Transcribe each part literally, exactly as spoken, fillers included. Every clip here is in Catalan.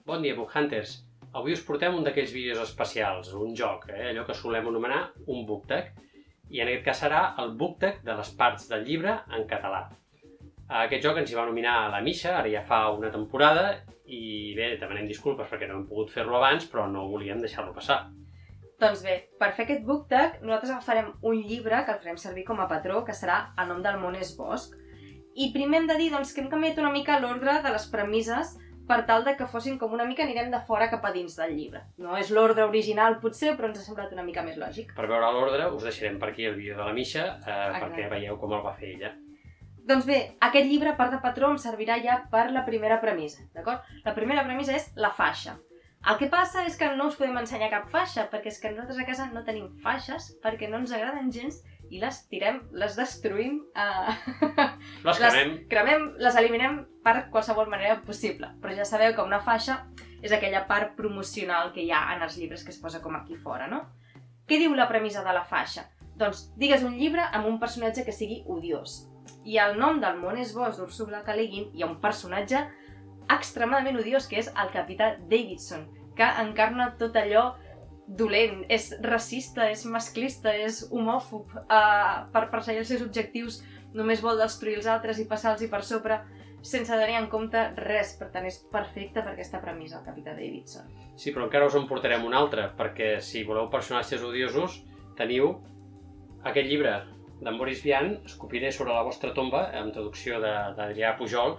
Bon dia, Book Hunters! Avui us portem un d'aquells vídeos especials, un joc, eh? allò que solem anomenar un BookTag, i en aquest cas serà el BookTag de les parts del llibre en català. Aquest joc ens hi va nominar a la Misha, ara ja fa una temporada, i bé, demanem disculpes perquè no hem pogut fer-lo abans, però no volíem deixar-lo passar. Doncs bé, per fer aquest BookTag, nosaltres agafarem un llibre que el farem servir com a patró, que serà El nom del món és bosc. I primer hem de dir doncs, que hem canviat una mica l'ordre de les premisses per tal de que fossin com una mica anirem de fora cap a dins del llibre. No és l'ordre original potser, però ens ha semblat una mica més lògic. Per veure l'ordre us deixarem per aquí el vídeo de la Misha eh, perquè veieu com el va fer ella. Doncs bé, aquest llibre, a part de patró, em servirà ja per la primera premissa, d'acord? La primera premissa és la faixa. El que passa és que no us podem ensenyar cap faixa, perquè és que nosaltres a casa no tenim faixes, perquè no ens agraden gens i les tirem, les destruïm, eh... les cremem. Les cremem, les eliminem per qualsevol manera possible. Però ja sabeu que una faixa és aquella part promocional que hi ha en els llibres que es posa com aquí fora, no? Què diu la premissa de la faixa? Doncs digues un llibre amb un personatge que sigui odiós. I El nom del món és bosc d'Ursula K. Le Guin hi ha un personatge extremadament odiós, que és el capità Davidson, que encarna tot allò dolent, és racista, és masclista, és homòfob, eh, per perseguir els seus objectius només vol destruir els altres i passar-los per sobre sense tenir en compte res. Per tant, és perfecte per aquesta premissa, el capità Davidson. Sí, però encara us en portarem un altre, perquè si voleu personatges odiosos, teniu aquest llibre d'en Boris Vian, Escopiré sobre la vostra tomba, amb traducció d'Adrià Pujol,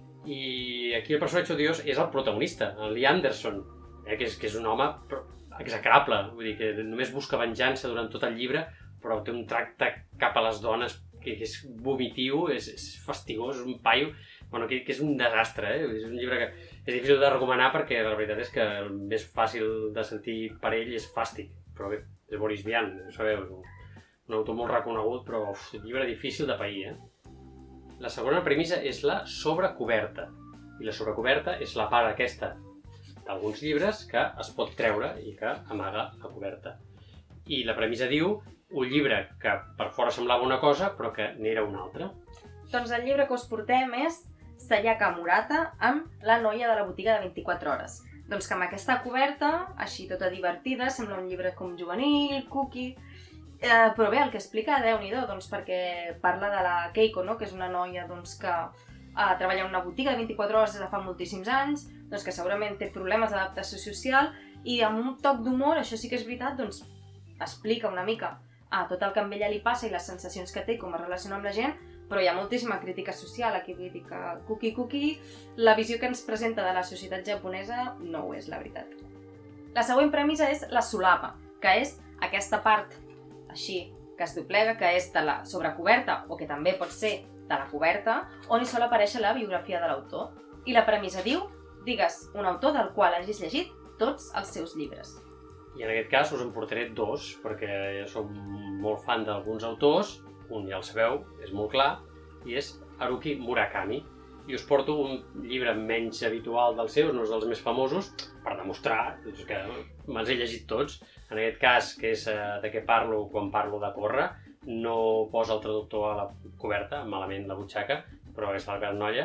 i aquí el personatge odiós és el protagonista, el Lee Anderson, eh, que, és, que és un home execrable, vull dir que només busca venjança durant tot el llibre, però té un tracte cap a les dones que, que és vomitiu, és, és fastigós, és un paio, bueno, que, que és un desastre, eh? És un llibre que és difícil de recomanar perquè la veritat és que el més fàcil de sentir per ell és fàstic, però bé, és Boris Vian, ho sabeu, és un, un autor molt reconegut, però uf, un llibre difícil de pair, eh? La segona premissa és la sobrecoberta, i la sobrecoberta és la part aquesta d'alguns llibres que es pot treure i que amaga la coberta. I la premissa diu un llibre que per fora semblava una cosa però que n'era una altra. Doncs el llibre que us portem és Sayaka Murata amb La noia de la botiga de vint-i-quatre hores. Doncs que amb aquesta coberta, així tota divertida, sembla un llibre com juvenil, cookie... Eh, però bé, el que explica, Déu-n'hi-do, doncs perquè parla de la Keiko, no? Que és una noia doncs, que eh, treballa en una botiga de vint-i-quatre hores des de fa moltíssims anys, doncs, que segurament té problemes d'adaptació social i amb un toc d'humor, això sí que és veritat, doncs, explica una mica eh, tot el que amb ella li passa i les sensacions que té i com es relaciona amb la gent, però hi ha moltíssima crítica social, aquí vull dir que cookie cookie, la visió que ens presenta de la societat japonesa no ho és, la veritat. La següent premissa és la solapa, que és aquesta part així, que es doblega, que és de la sobrecoberta, o que també pot ser de la coberta, on hi sol aparèixer la biografia de l'autor. I la premissa diu, digues un autor del qual hagis llegit tots els seus llibres. I en aquest cas us en portaré dos, perquè jo soc molt fan d'alguns autors, un ja el sabeu, és molt clar, i és Haruki Murakami. I us porto un llibre menys habitual dels seus, no és dels més famosos, per demostrar que me'ls he llegit tots. En aquest cas, que és de què parlo quan parlo de córrer, no posa el traductor a la coberta, malament la butxaca, però és la gran noia.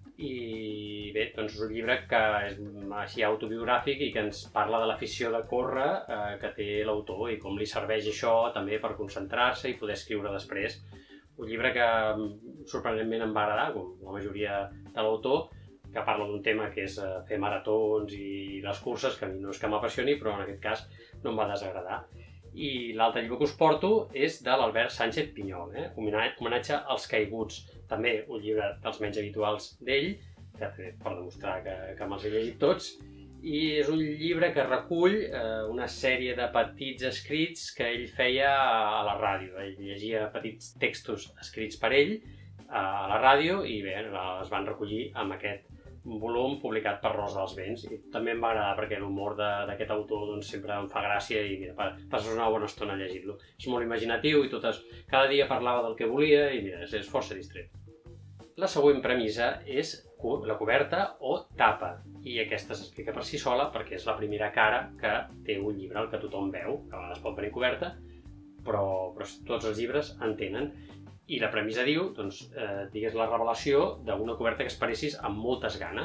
I bé, doncs és un llibre que és així autobiogràfic i que ens parla de l'afició de córrer eh, que té l'autor i com li serveix això també per concentrar-se i poder escriure després. Un llibre que sorprenentment em va agradar, com la majoria de l'autor, que parla d'un tema que és fer maratons i les curses, que a mi no és que m'apassioni, però en aquest cas no em va desagradar. I l'altre llibre que us porto és de l'Albert Sánchez Pinyol, eh? Homenatge als caiguts, també un llibre dels menys habituals d'ell, per demostrar que, que me'ls he llegit tots, i és un llibre que recull eh, una sèrie de petits escrits que ell feia a la ràdio. Ell llegia petits textos escrits per ell a la ràdio i bé, es van recollir amb aquest volum publicat per Rosa dels Vents. I també em va agradar perquè l'humor d'aquest autor doncs, sempre em fa gràcia i mira, passes una bona estona llegint-lo. És molt imaginatiu i totes, cada dia parlava del que volia i mira, és força distret. La següent premissa és la coberta o tapa, i aquesta s'explica per si sola perquè és la primera cara que té un llibre al que tothom veu, que a vegades pot venir coberta, però, però tots els llibres en tenen. I la premissa diu, doncs, eh, digues la revelació d'una coberta que esperessis amb moltes ganes.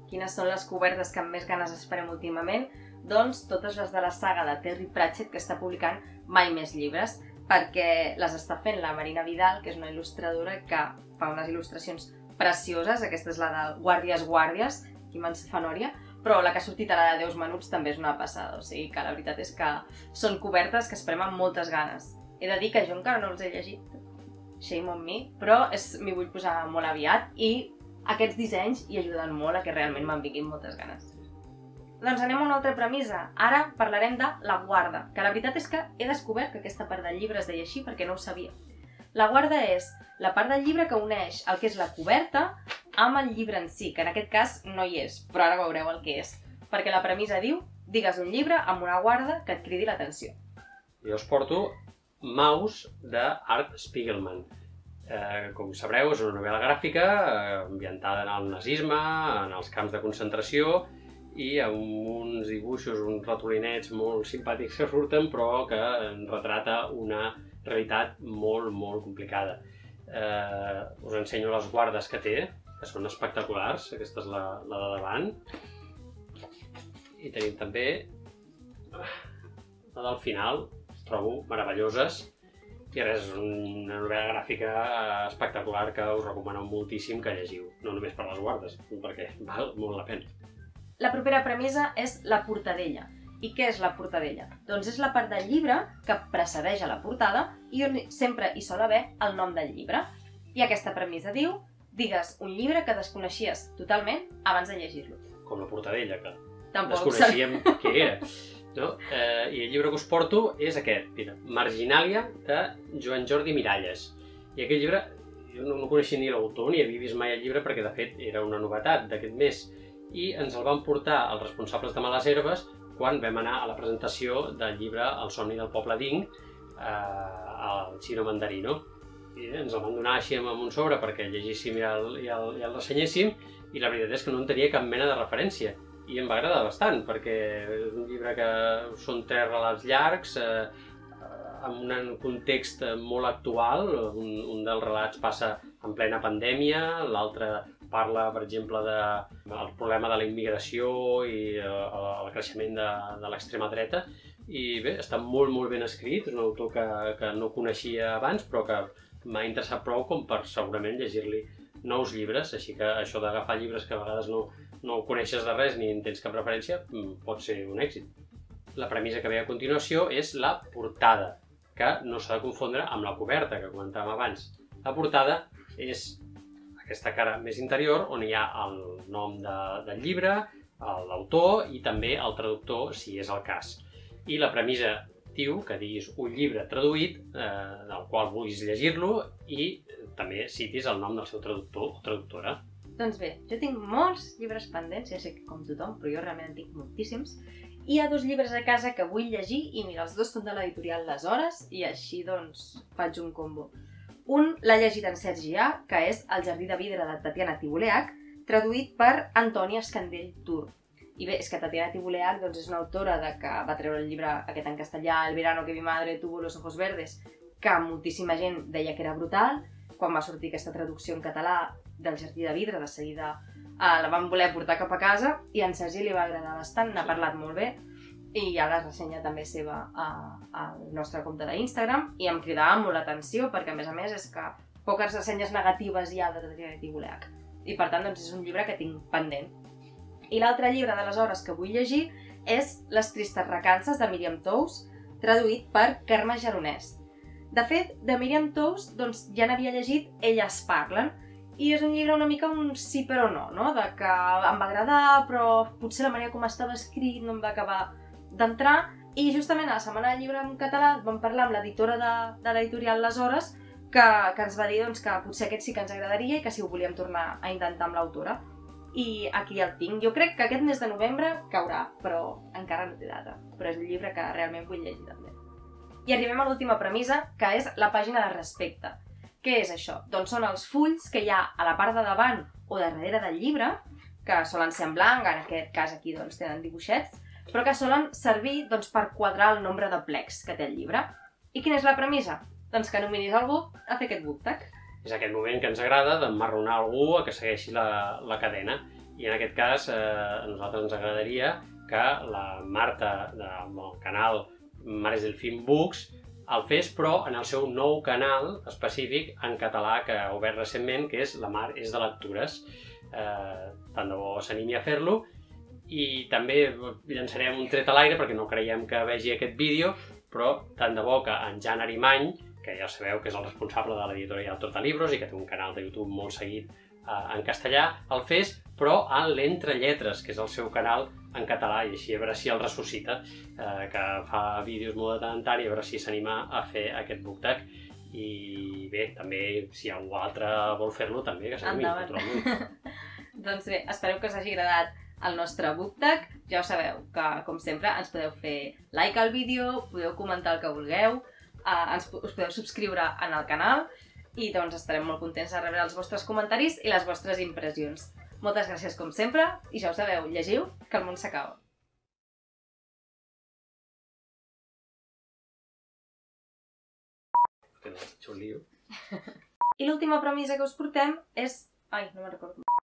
quines són les cobertes que amb més ganes esperem últimament, doncs totes les de la saga de Terry Pratchett, que està publicant mai més llibres, perquè les està fent la Marina Vidal, que és una il·lustradora que fa unes il·lustracions precioses. Aquesta és la de Guàrdies Guàrdies, aquí m'encefanòria, però la que ha sortit ara de Déus Menuts també és una passada, o sigui que la veritat és que són cobertes que esperem amb moltes ganes. He de dir que jo encara no els he llegit, shame on me, però m'hi vull posar molt aviat i aquests dissenys hi ajuden molt a que realment me'n vinguin moltes ganes. Doncs anem a una altra premissa. Ara parlarem de La Guarda, que la veritat és que he descobert que aquesta part del llibre es deia així perquè no ho sabia. La Guarda és la part del llibre que uneix el que és la coberta amb el llibre en si, que en aquest cas no hi és, però ara veureu el que és. Perquè la premissa diu, digues un llibre amb una guarda que et cridi l'atenció. Jo us porto Maus, d'Art Spiegelman. Eh, com sabreu, és una novel·la gràfica eh, ambientada en el nazisme, en els camps de concentració i amb uns dibuixos, uns ratolinets molt simpàtics que surten, però que retrata una realitat molt, molt complicada. Eh, us ensenyo les guardes que té, que són espectaculars. Aquesta és la, la de davant. I tenim també la del final, les trobo meravelloses. I res, és una novel·la gràfica espectacular que us recomano moltíssim que llegiu. No només per les guardes, perquè val molt la pena. La propera premissa és la portadella. I què és la portadella? Doncs és la part del llibre que precedeix a la portada i on sempre hi sol haver el nom del llibre. I aquesta premissa diu, digues un llibre que desconeixies totalment abans de llegir-lo. Com la portadella, que Tampoc desconeixíem què era. No? Eh, I el llibre que us porto és aquest, mira, Marginàlia, de Joan Jordi Miralles. I aquest llibre, jo no, no coneixia ni l'autor, ni havia vist mai el llibre, perquè de fet era una novetat d'aquest mes. I ens el van portar els responsables de Males Herbes quan vam anar a la presentació del llibre El somni del poble Ding eh, al Chino Mandarino. I ens el van donar així amb un sobre perquè el llegíssim i el, i el, i el ressenyéssim, i la veritat és que no en tenia cap mena de referència. I em va agradar bastant, perquè és un llibre que són tres relats llargs, eh, amb un context molt actual. Un, un dels relats passa en plena pandèmia, l'altre parla, per exemple, del problema de la immigració i eh, el creixement de, de l'extrema dreta. I bé, està molt, molt ben escrit, és un autor que, que no coneixia abans, però que m'ha interessat prou com per segurament llegir-li nous llibres, així que això d'agafar llibres que a vegades no, no coneixes de res ni en tens cap referència pot ser un èxit. La premissa que ve a continuació és la portada, que no s'ha de confondre amb la coberta que comentàvem abans. La portada és aquesta cara més interior on hi ha el nom de, del llibre, l'autor i també el traductor, si és el cas. I la premissa diu que diguis un llibre traduït, eh, del qual vulguis llegir-lo i també citis el nom del seu traductor o traductora. Doncs bé, jo tinc molts llibres pendents, ja sé que com tothom, però jo realment en tinc moltíssims. I hi ha dos llibres a casa que vull llegir i mira, els dos són de l'editorial Les Hores i així doncs faig un combo. Un l'ha llegit en Sergi A, que és El jardí de vidre de Tatiana Tibuleac, traduït per Antònia Escandell Tur. I bé, és que Tatiana Tibuleac doncs, és una autora de que va treure el llibre aquest en castellà, El verano que mi madre tuvo los ojos verdes, que moltíssima gent deia que era brutal. Quan va sortir aquesta traducció en català del jardí de vidre, de seguida eh, la van voler portar cap a casa i a en Sergi li va agradar bastant, n'ha parlat molt bé i hi ha la ressenya també seva al nostre compte d'Instagram i em cridava molt l'atenció perquè a més a més és que poques ressenyes negatives hi ha de Tatiana Tibuleac i per tant doncs, és un llibre que tinc pendent. I l'altre llibre d'aleshores que vull llegir és Les tristes recances de Míriam Tous, traduït per Carme Geronès. De fet, de Míriam Tous doncs, ja n'havia llegit Elles parlen, i és un llibre una mica un sí però no, no? De que em va agradar, però potser la manera com estava escrit no em va acabar d'entrar, i justament a la Setmana del Llibre en Català vam parlar amb l'editora de, de l'editorial Les Hores, que, que ens va dir doncs, que potser aquest sí que ens agradaria i que si ho volíem tornar a intentar amb l'autora. I aquí el tinc. Jo crec que aquest mes de novembre caurà, però encara no té data. Però és un llibre que realment vull llegir també. I arribem a l'última premissa, que és la pàgina de respecte. Què és això? Doncs són els fulls que hi ha a la part de davant o darrere del llibre, que solen ser en blanc, en aquest cas aquí doncs, tenen dibuixets, però que solen servir doncs, per quadrar el nombre de plecs que té el llibre. I quina és la premissa? Doncs que nominis algú a fer aquest book tag. És aquest moment que ens agrada d'emmarronar algú a que segueixi la, la cadena. I en aquest cas a nosaltres ens agradaria que la Marta del canal Mares del Film Books el fes, però en el seu nou canal específic en català que ha obert recentment, que és La Mar és de lectures. Tant de bo s'animi a fer-lo. I també llançarem un tret a l'aire perquè no creiem que vegi aquest vídeo, però tant de bo que en Jan Arimany, que ja sabeu que és el responsable de l'editorial Tortalibros i que té un canal de YouTube molt seguit en castellà, el fes, però en l'Entre Lletres, que és el seu canal en català, i així a veure si el ressuscita, que fa vídeos molt de tant en tant, i a veure si s'anima a fer aquest BookTag. I bé, també, si algú altre vol fer-lo, també, que s'animi, naturalment. Doncs bé, espero que us hagi agradat el nostre BookTag. Ja ho sabeu, que com sempre ens podeu fer like al vídeo, podeu comentar el que vulgueu, us podeu subscriure en el canal, i doncs estarem molt contents de rebre els vostres comentaris i les vostres impressions. Moltes gràcies com sempre, i ja ho sabeu, llegiu, que el món s'acaba. I l'última premissa que us portem és... Ai, no me'n recordo.